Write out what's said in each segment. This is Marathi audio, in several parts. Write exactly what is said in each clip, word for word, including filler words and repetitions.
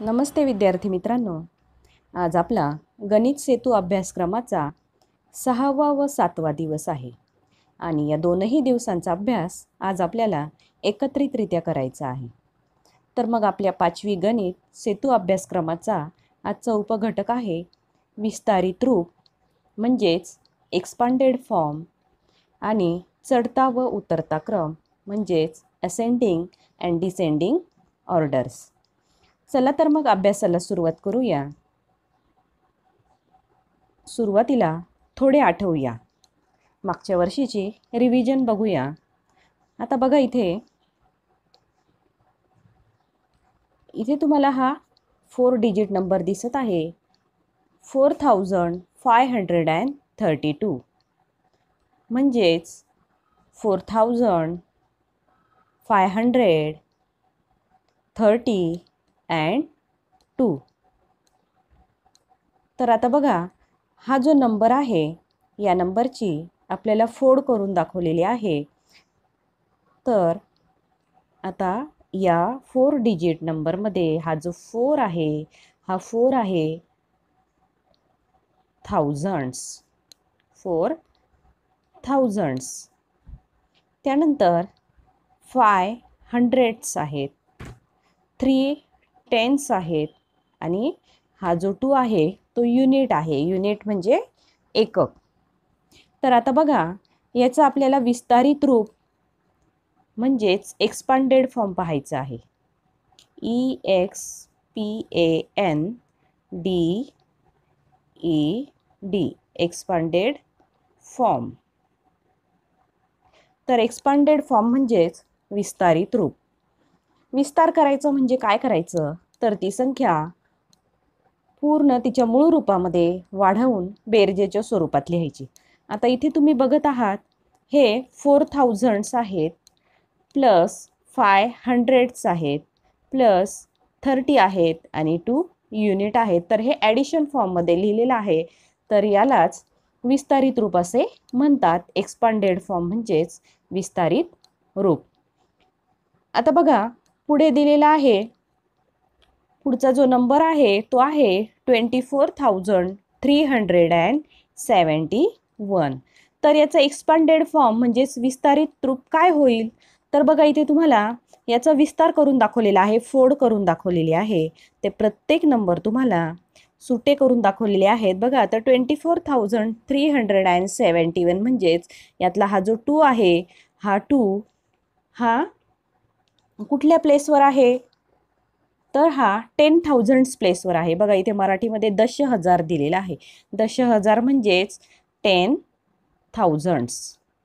नमस्ते विद्यार्थी मित्रांनो, आज आपला गणित सेतू अभ्यासक्रमाचा सहावा व सातवा दिवस आहे आणि या दोनही दिवसांचा अभ्यास आज आपल्याला एकत्रितरित्या करायचा आहे. तर मग आपल्या पाचवी गणित सेतू अभ्यासक्रमाचा आजचा उपघटक आहे विस्तारित रूप म्हणजेच एक्सपांडेड फॉर्म आणि चढता व उतरता क्रम म्हणजेच असेंडिंग अँड डिसेंडिंग ऑर्डर्स. चला तर मग अभ्यासाला सुरुवात करूया. सुरुवातीला थोडे आठवूया, मागच्या वर्षीची रिव्हिजन बघूया. आता बघा इथे इथे तुम्हाला हा फोर डिजिट नंबर दिसत आहे, four thousand five hundred and thirty two म्हणजेच four thousand five hundred thirty and two. तर आता बघा, हा जो नंबर आहे या नंबरची आपल्याला फोड करून दाखवलेली आहे. तर आता या फोर डिजिट नंबरमध्ये हा जो फोर आहे हा फोर आहे थाउजंड्स, फोर थाउजंड्स. त्यानंतर फाय हंड्रेड्स आहेत, थ्री टेन्स आहेत आणि हा जो टू आहे तो युनिट आहे. युनिट म्हणजे एकक. तर आता बघा, याचं आपल्याला विस्तारित रूप म्हणजेच एक्सपांडेड फॉर्म पाहायचं आहे. E X P A N D E D expanded form. तर एक्सपांडेड फॉर्म म्हणजेच विस्तारित रूप. विस्तार करायचं म्हणजे काय करायचं, तर ती संख्या पूर्ण तिच्या मूळ रूपामध्ये वाढवून बेरजेच्या स्वरूपात लिहायची. आता इथे तुम्ही बघत आहात, हे फोर थाउजंड्स आहेत प्लस फाय हंड्रेड्स आहेत प्लस थर्टी आहेत आणि टू युनिट आहेत. तर हे ॲडिशन फॉर्ममध्ये लिहिलेलं आहे. तर यालाच विस्तारित रूप असे म्हणतात. एक्सपांडेड फॉर्म म्हणजेच विस्तारित रूप. आता बघा, पुढे दिलेला आहे, पुढचा जो नंबर आहे तो आहे twenty four thousand three hundred and seventy one. तर याचा एक्सपांडेड फॉर्म म्हणजेच विस्तारित रूप काय होईल, तर बघा इथे तुम्हाला याचा विस्तार करून दाखवलेला आहे, फोड करून दाखवलेली आहे. ते प्रत्येक नंबर तुम्हाला सुटे करून दाखवलेले आहेत. बघा, आता twenty four thousand three hundred and seventy one म्हणजेच यातला हा जो टू आहे हा टू हा कुठल्या प्लेसवर आहे, तर हा टेन थाउजंड्स प्लेसवर आहे. बघा इथे मराठीमध्ये दश हजार दिलेला आहे. दश हजार म्हणजेच टेन थाउजंड्स.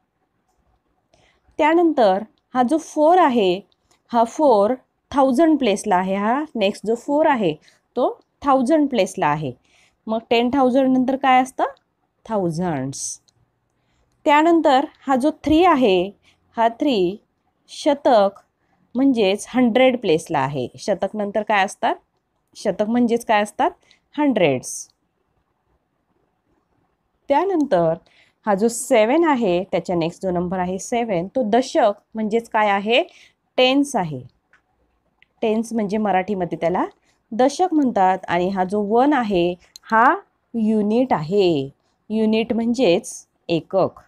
त्यानंतर हा जो फोर आहे हा फोर थाउजंड प्लेसला आहे. हा नेक्स्ट जो फोर आहे तो थाउजंड प्लेसला आहे. मग टेन थाउजंड नंतर काय असतं, थाउजंड्स. त्यानंतर हा जो थ्री आहे हा थ्री शतक म्हणजेच हंड्रेड प्लेसला आहे. शतक नंतर काय असतात, शतक म्हणजेच काय असतात, हंड्रेड्स. त्यानंतर हा जो सेवन आहे त्याच्या नेक्स्ट जो नंबर आहे सेवन, तो दशक म्हणजेच काय आहे, टेन्स आहे. टेन्स म्हणजे मराठीमध्ये त्याला दशक म्हणतात. आणि हा जो वन आहे हा युनिट आहे. युनिट म्हणजेच एकक.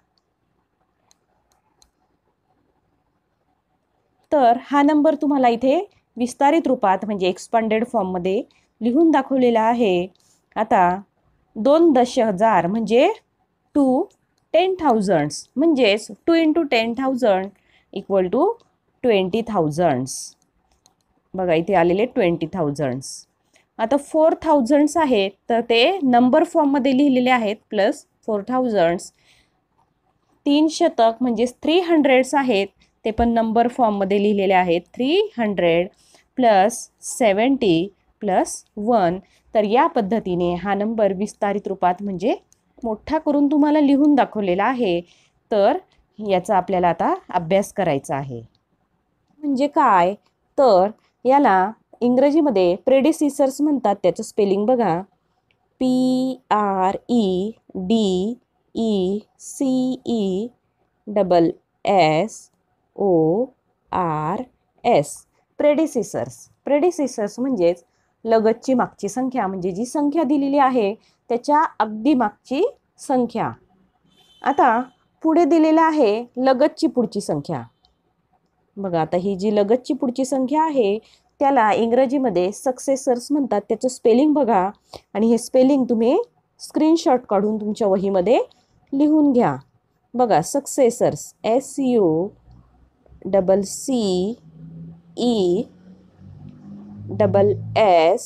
तर हा नंबर तुम्हाला इथे विस्तारित रूपात म्हणजे एक्सपांडेड फॉर्ममध्ये लिहून दाखवलेला आहे. आता दोन दश हजार म्हणजे टू टेन थाउजंड्स म्हणजेच two into ten thousand equal to twenty thousands. बघा इथे आलेले ट्वेंटी थाउजंड्स. आता फोर थाउजंड्स आहेत तर ते नंबर फॉर्ममध्ये लिहिलेले आहेत प्लस फोर थाउजंड्स. तीन शतक म्हणजेच थ्री हंड्रेड्स आहेत, ते पण नंबर फॉर्ममध्ये लिहिलेले आहेत. Three hundred plus seventy plus one. तर या पद्धतीने हा नंबर विस्तारित रूपात म्हणजे मोठा करून तुम्हाला लिहून दाखवलेला आहे. तर याचा आपल्याला आता अभ्यास करायचा आहे. म्हणजे काय, तर याला इंग्रजीमध्ये प्रेडिसिसर्स म्हणतात. त्याचं स्पेलिंग बघा, P R E D E C E double S O R S. Predecessors. Predecessors म्हणजेच लगतची मागची संख्या म्हणजे जी संख्या दिलेली आहे त्याच्या अगदी मागची संख्या. आता पुढे दिलेला आहे लगतची पुढची संख्या. बघा आता ही जी लगतची पुढची संख्या आहे त्याला इंग्रजीमध्ये सक्सेसर्स म्हणतात. त्याचं स्पेलिंग बघा आणि हे स्पेलिंग तुम्ही स्क्रीनशॉट काढून तुमच्या वहीमध्ये लिहून घ्या. बघा successors S U double C E double S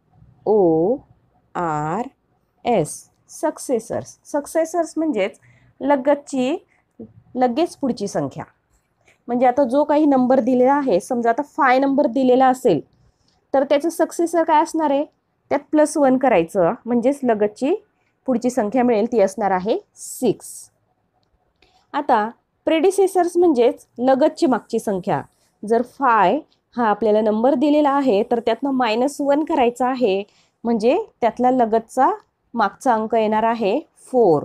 O R S successors. Successors म्हणजेच लगतची लगेच पुढची संख्या. म्हणजे आता जो काही नंबर दिलेला आहे, समजा आता फाय नंबर दिलेला असेल तर त्याचं सक्सेसर काय असणार आहे, त्यात प्लस वन करायचं म्हणजेच लगतची पुढची संख्या मिळेल, ती असणार आहे सिक्स. आता प्रेडिसेसर्स म्हणजेच लगतची मागची संख्या. जर फाय हा आपल्याला नंबर दिलेला आहे तर त्यातनं मायनस वन करायचा आहे म्हणजे त्यातला लगतचा मागचा अंक येणार आहे फोर.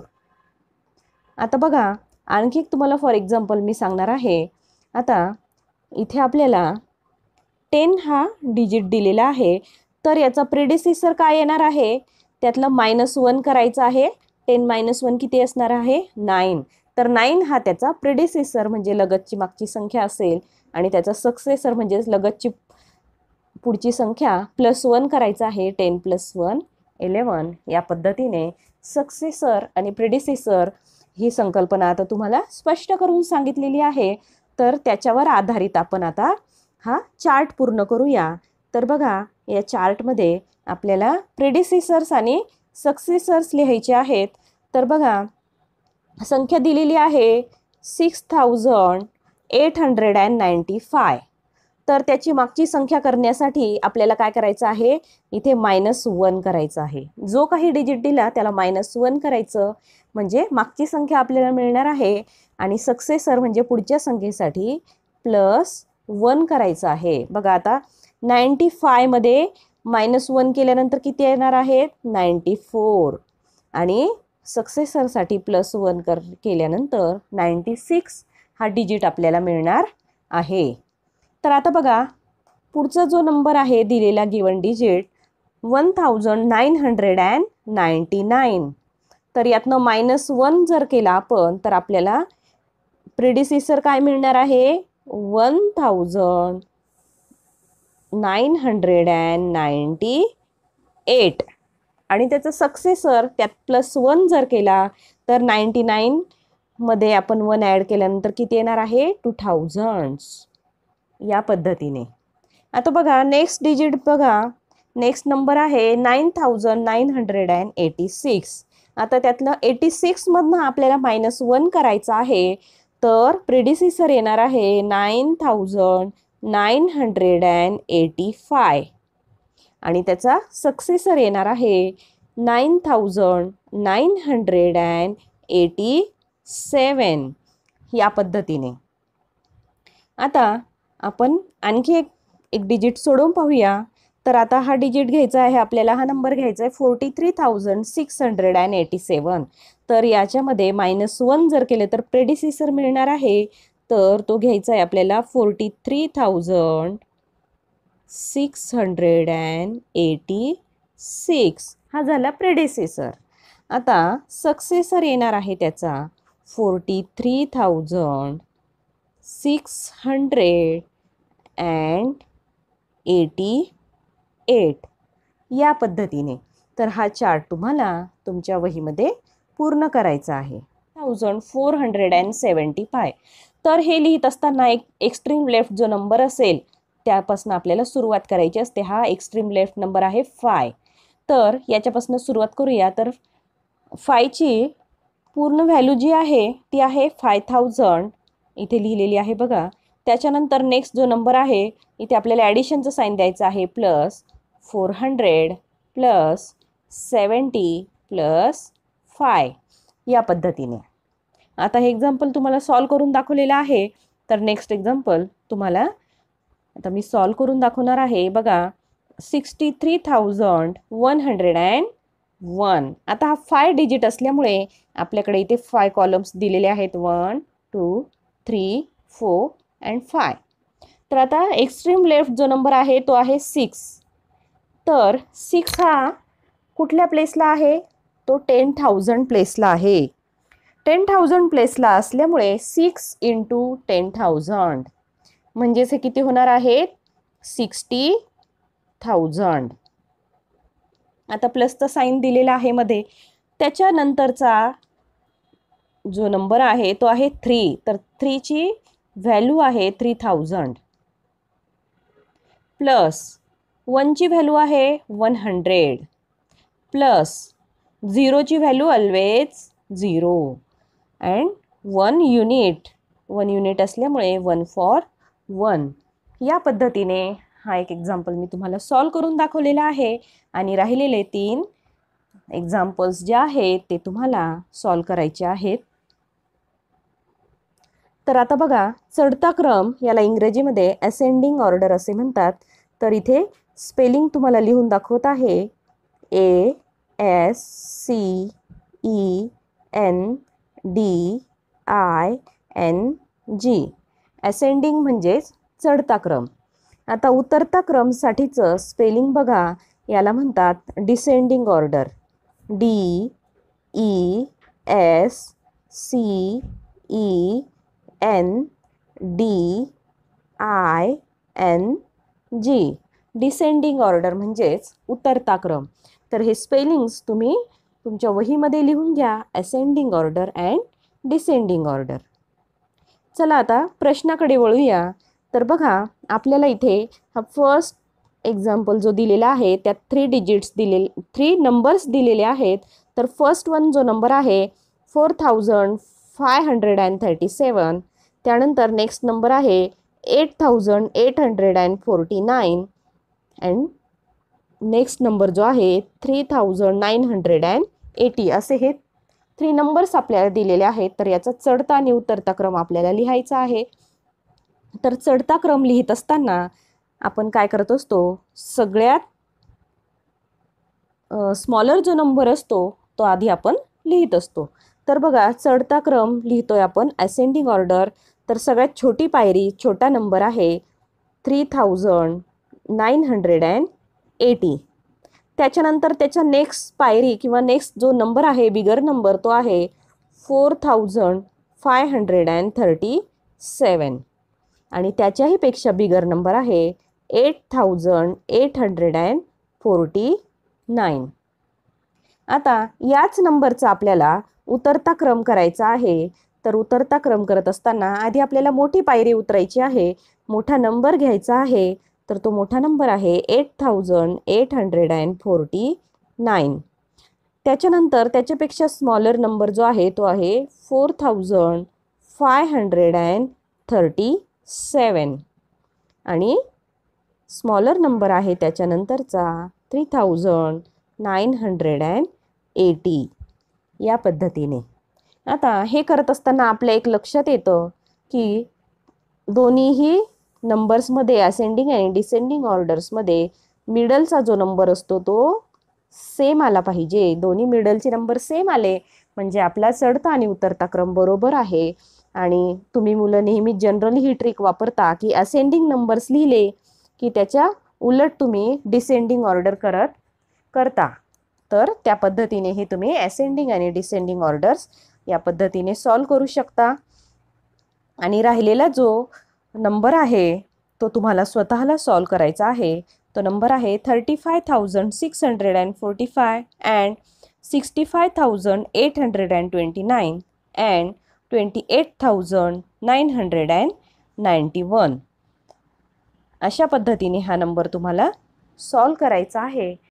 आता बघा आणखी एक तुम्हाला फॉर एक्झाम्पल मी सांगणार आहे. आता इथे आपल्याला टेन हा डिजिट दिलेला आहे तर याचा प्रेडिसेसर काय येणार आहे, त्यातलं मायनस वन करायचं आहे. टेन मायनस वन किती असणार आहे, नाईन. तर नाईन हा त्याचा प्रेडिसेसर म्हणजे लगतची मागची संख्या असेल आणि त्याचा सक्सेसर म्हणजे लगतची पुढची संख्या प्लस वन करायचं आहे. Ten plus one eleven. या पद्धतीने सक्सेसर आणि प्रेडिसेसर ही संकल्पना आता तुम्हाला स्पष्ट करून सांगितलेली आहे. तर त्याच्यावर आधारित आपण आता हा चार्ट पूर्ण करूया. तर बघा या चार्टमध्ये आपल्याला प्रेडिसेसर्स आणि सक्सेसर्स लिहायचे आहेत. तर बघा संख्या दिलेली आहे six thousand eight hundred and ninety five. तर त्याची मागची संख्या करण्यासाठी आपल्याला काय करायचं आहे, इथे मायनस वन करायचं आहे. जो काही डिजिट दिला त्याला मायनस वन करायचं म्हणजे मागची संख्या आपल्याला मिळणार आहे. आणि सक्सेसर म्हणजे पुढच्या संख्येसाठी प्लस वन करायचं आहे. बघा आता नाईंटी फायमध्ये मायनस वन केल्यानंतर किती येणार आहेत, नाईंटी फोर. आणि सक्सेसरसाठी प्लस वन कर केल्यानंतर नाईंटी सिक्स हा डिजिट आपल्याला मिळणार आहे. तर आता बघा पुढचा जो नंबर आहे दिलेला given digit one thousand nine hundred and ninety nine. तर यातनं मायनस वन जर केला आपण तर आपल्याला प्रेडिसेसर काय मिळणार आहे, one thousand nine hundred and ninety eight. आणि त्याचं सक्सेसर त्यात प्लस वन जर केला तर नाईंटी नाईनमध्ये आपण वन ॲड केल्यानंतर किती येणार आहे, टू थाउजंड्स. या पद्धतीने आता बघा नेक्स्ट डिजिट बघा, नेक्स्ट नंबर आहे nine thousand nine hundred and eighty six. आता त्यातलं एटी सिक्समधनं आपल्याला मायनस वन करायचं आहे. तर प्रेडिसेसर येणार आहे nine thousand nine hundred and eighty five. आणि त्याचा सक्सेसर येणार आहे nine thousand nine hundred and eighty seven. या पद्धतीने आता आपण आणखी एक एक डिजिट सोडून पाहूया. तर आता हा डिजिट घ्यायचा आहे आपल्याला, हा नंबर घ्यायचा आहे forty three thousand six hundred and eighty seven. तर याच्यामध्ये मायनस वन जर केले तर प्रेडिसेसर मिळणार आहे. तर तो घ्यायचा आहे आपल्याला forty three thousand six hundred and eighty six. हा झाला प्रेडिसेसर. आता सक्सेसर येणार आहे त्याचा forty three thousand six hundred and eighty eight. या पद्धतीने तर हा चार्ट तुम्हाला तुमच्या वहीमध्ये पूर्ण करायचा आहे. Thousand four hundred and seventy five. तर हे लिहित असताना एक एक्स्ट्रीम लेफ्ट जो नंबर असेल त्यापासून आपल्याला सुरुवात करायची असते. हा एक्स्ट्रीम लेफ्ट नंबर आहे फाय. तर याच्यापासून सुरुवात करूया. तर फायची पूर्ण व्हॅल्यू जी आहे ती आहे फाय थाउजंड इथे लिहिलेली आहे बघा. त्याच्यानंतर नेक्स्ट जो नंबर आहे इथे आपल्याला ॲडिशनचं साईन द्यायचं आहे plus four hundred plus seventy plus five. या पद्धतीने आता हे एक्झाम्पल तुम्हाला सॉल्व करून दाखवलेलं आहे. तर नेक्स्ट एक्झाम्पल तुम्हाला आता मी सॉल्व करून दाखवणार आहे. बघा sixty three thousand one hundred and one. आता हा फाय डिजिट असल्यामुळे आपल्याकडे इथे फाय कॉलम्स दिलेले आहेत, one two three four and five. तर आता एक्स्ट्रीम लेफ्ट जो नंबर आहे तो आहे सिक्स. तर सिक्स हा कुठल्या प्लेसला आहे? तो टेन थाउजंड प्लेसला आहे. टेन थाउजंड प्लेसला असल्यामुळे सिक्स इंटू टेन थाउजंड म्हणजेच हे किती होणार आहेत? Sixty thousand. आता प्लसचं साईन दिलेलं आहे मध्ये. त्याच्यानंतरचा जो नंबर आहे तो आहे थ्री. तर थ्रीची व्हॅल्यू आहे थ्री थाउजंड प्लस वनची व्हॅल्यू आहे वन हंड्रेड प्लस झिरोची value always zero and one unit. One unit असल्यामुळे वन फॉर वन. या पद्धतीने हा एक एक्झाम्पल मी तुम्हाला सॉल्व करून दाखवलेला आहे आणि राहिलेले तीन एक्झाम्पल्स जे आहेत ते तुम्हाला सॉल्व करायचे आहेत. तर आता बघा, चढता क्रम याला इंग्रजीमध्ये असेंडिंग ऑर्डर असे म्हणतात. तर इथे स्पेलिंग तुम्हाला लिहून दाखवत आहे. A S C E N D I N G. Ascending म्हणजेच चढता क्रम. आता उतरता क्रमसाठीचं स्पेलिंग बघा, याला म्हणतात descending order. D E S C E N D I N G. Descending order म्हणजेच उतरता क्रम. तर हे स्पेलिंग्स तुम्ही तुमच्या वहीमध्ये लिहून घ्या, ascending order and descending order. चला आता प्रश्नाकडे वळूया. तर बघा, आपल्याला इथे हा फर्स्ट एक्झाम्पल जो दिलेला आहे त्यात थ्री डिजिट्स दिलेले, थ्री नंबर्स दिलेले आहेत. तर फर्स्ट वन जो नंबर आहे four thousand five hundred and thirty seven. त्यानंतर नेक्स्ट नंबर आहे eight thousand eight hundred and forty nine and next number जो आहे three thousand nine hundred and eighty. असे हे थ्री नंबर्स आपल्याला दिलेले आहेत. तर याचा चढता आणि उतरता क्रम आपल्याला लिहायचा आहे. तर चढता क्रम लिहित असताना आपण काय करत असतो, सगळ्यात स्मॉलर जो नंबर असतो तो आधी आपण लिहित असतो. तर बघा, चढता क्रम लिहितोय आपण असेंडिंग ऑर्डर. तर सगळ्यात छोटी पायरी, छोटा नंबर आहे three thousand nine hundred and eighty. त्याच्यानंतर त्याच्या नेक्स्ट पायरी किंवा नेक्स्ट जो नंबर आहे बिगर नंबर तो आहे four thousand five hundred and thirty seven आणि त्याच्याही पेक्षा बिगर नंबर आहे eight thousand eight hundred and forty nine. आता याच नंबरचा आपल्याला उतरता क्रम करायचा आहे. तर उतरता क्रम करत असताना आधी आपल्याला मोठी पायरी उतरायची आहे, मोठा नंबर घ्यायचा आहे. तर तो मोठा नंबर आहे eight thousand eight hundred and forty nine. त्याच्यानंतर त्याच्यापेक्षा स्मॉलर नंबर जो आहे तो आहे four thousand five hundred and thirty seven आणि स्मॉलर नंबर आहे त्याच्यानंतरचा three thousand nine hundred and eighty. या पद्धतीने आता हे करत असताना आपल्या एक लक्षात येतं की दोन्हीही नंबर्समध्ये असेंडिंग आणि डिसेंडिंग ऑर्डर्समध्ये मिडलचा जो नंबर असतो तो सेम आला पाहिजे. दोन्ही मिडलचे नंबर सेम आले म्हणजे आपला चढता आणि उतरता क्रम बरोबर आहे. आणि तुम्ही मुलं नेहमी जनरली ही ट्रिक वापरता की असेंडिंग नंबर्स लिहिले की त्याच्या उलट तुम्ही डिसेंडिंग ऑर्डर करत करता. तर त्या पद्धतीने हे तुम्ही असेंडिंग आणि डिसेंडिंग ऑर्डर्स या पद्धतीने सॉल्व करू शकता. आणि राहिलेला जो नंबर आहे तो तुम्हाला स्वतःला सॉल्व करायचा आहे. तो नंबर आहे thirty five thousand six hundred and forty five and sixty five thousand eight hundred and twenty nine and twenty eight thousand nine hundred and ninety one. अशा पद्धतीने हा नंबर तुम्हाला सॉल्व करायचा आहे.